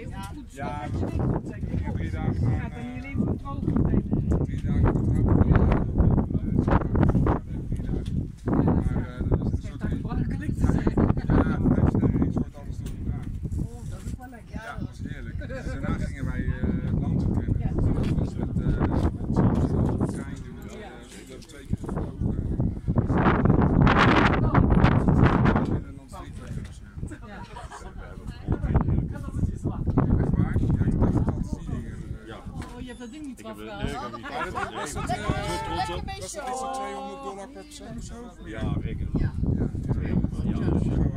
Ja, 3 dagen naar... Gaat dan niet alleen voor het droog meteen. 3 dagen naar het hout. 3 dagen. Maar dat is een soort... Gebruikelijk te zijn. Ja, 5 sterren resort, alles door elkaar. Oh, dat is wel lekker. Ja, dat is heerlijk. Daarna gingen wij het land verkennen. Dat was met de trein doen. We hebben 2 keer gevlogen. Binnenlands vliegtuig. Ja. Echt waar? Ja, ik dacht dat het die dingen. Oh, je hebt dat ding niet Ik heb afgehaald. het Maar dat was het $200 per persoon of zo? Ja, rekenen. Ja.